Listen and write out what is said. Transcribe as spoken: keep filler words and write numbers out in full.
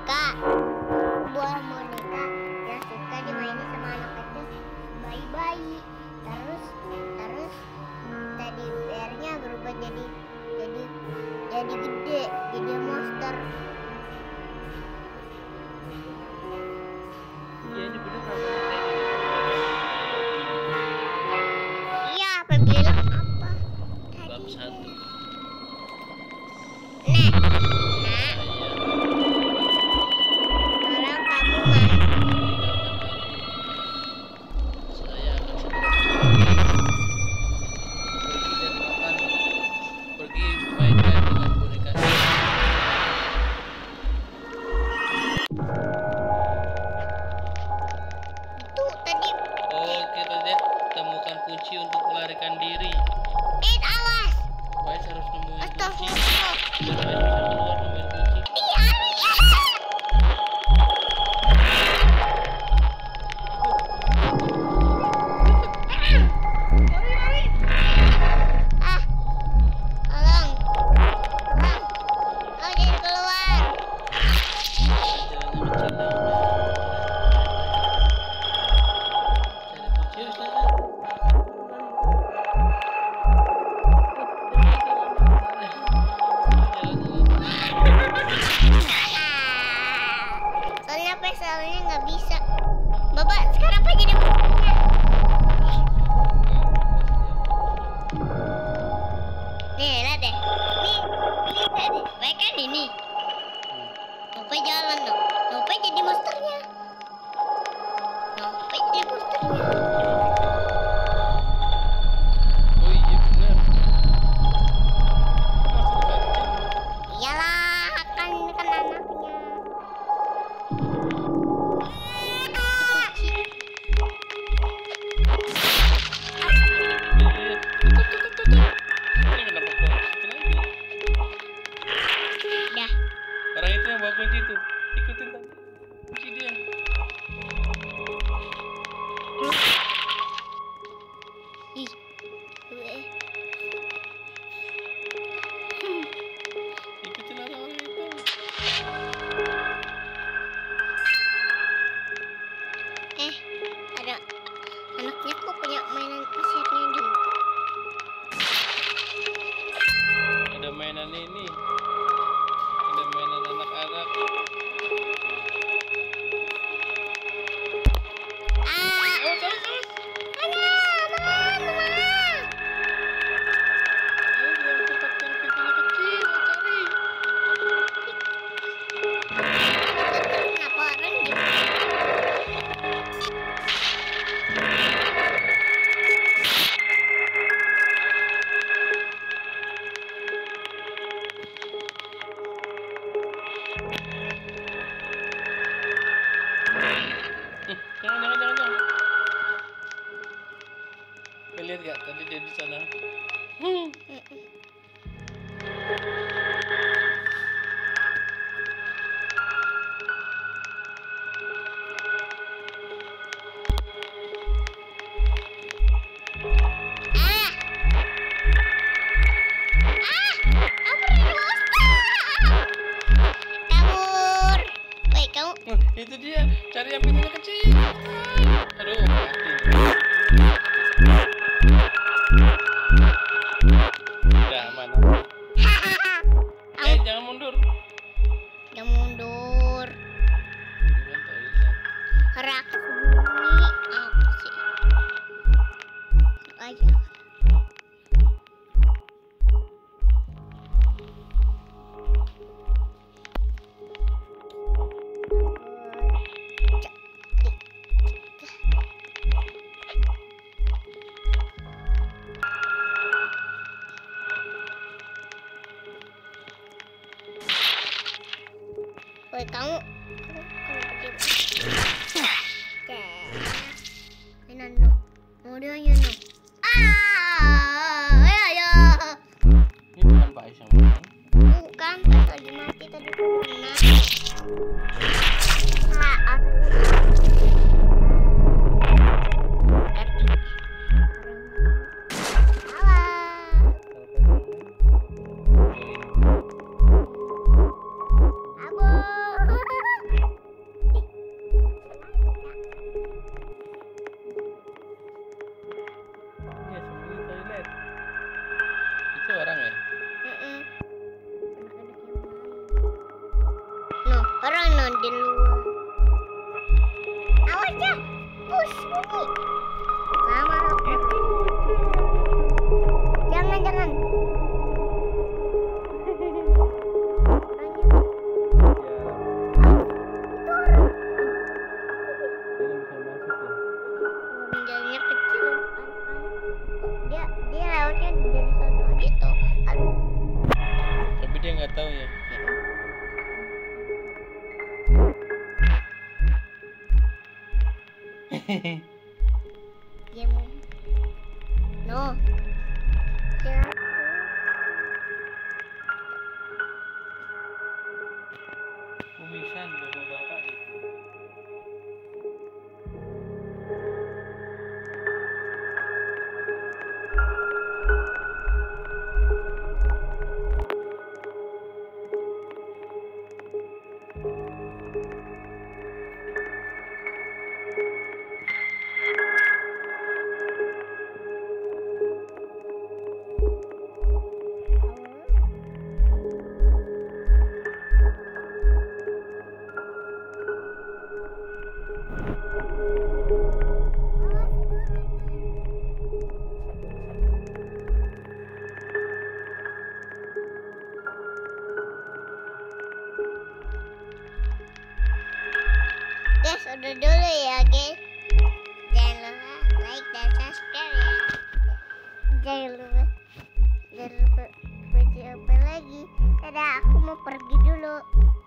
boneka. Buah boneka yang suka dimainin sama anak kecil bayi-bayi. Terus terus teddy bearnya berubah jadi jadi jadi gede, jadi monster. Iya, ini bener namanya. Iya, apa bilang apa? Bab satu. Nah, nah. Sekarang kamu mas. Saya akan segera pergi dan akan pergi mainkan dengan boneka. Itu tadi. Oke, tadi temukan kunci untuk melarikan diri. Eh, awas. Wise harus nemuin kunci. Astagfirullah. Biar Wise bisa keluar nemuin kunci. Iya, iya. Ah, tolong, tolong, oh jadi keluar. Jalannya kecil dong. Cari kunci, yuk, sana. Soalnya peselnya nggak bisa. Bapak sekarang apa jadi monsternya? Nih, lihat deh. Nih, nih, lihat deh. Baik kan ini? Nope jalan dong. Nope jadi monsternya. Nope jadi monsternya. Oh iya benar. Masuk ke kancing. Iyalah, kan kan anaknya. Iya, tutup, tutup, tutup. Ini kenapa kok situ lagi? Dah. Orang itu yang bawa kunci itu, ikutin tadi. Kunci dia. Ih. Eh. Ikutin orang-orang itu. Eh, ada anaknya kok punya mainan pasirnya juga. Ada mainan ini. Ada mainan anak-anak. Ah, Oh, terus, terus. ada, mama, mama. Ayo dia tempat yang pintunya kecil, cari. Kenapa orang gitu? Hmm, jangan, jangan, jangan, jangan. Kalian lihat gak tadi dia di sana? Hmm. Ah, ah, kabur dari monster. Kabur. Wait, kamu Hmm, itu dia, cari yang pintunya kecil. Aduh, mati. Udah aman. Eh, jangan mundur. jangan mundur. Bukan toilet. Rak bunyi apa sih? Aja. Woi kamu, kamu kenapa diam? Mainan dong, mau dia no. Ah, ayo ayo. Ini bukan Pak Ais yang main. Bukan, tadi mati tadi pernah. Ah, aku. Awas. Abo. Dia mau. No. Jangan. Kumisan bapak-bapak itu. Guys, udah dulu ya guys. Jangan lupa like dan subscribe ya. Jangan lupa. Jangan lupa video apa lagi. Dadah, aku mau pergi dulu.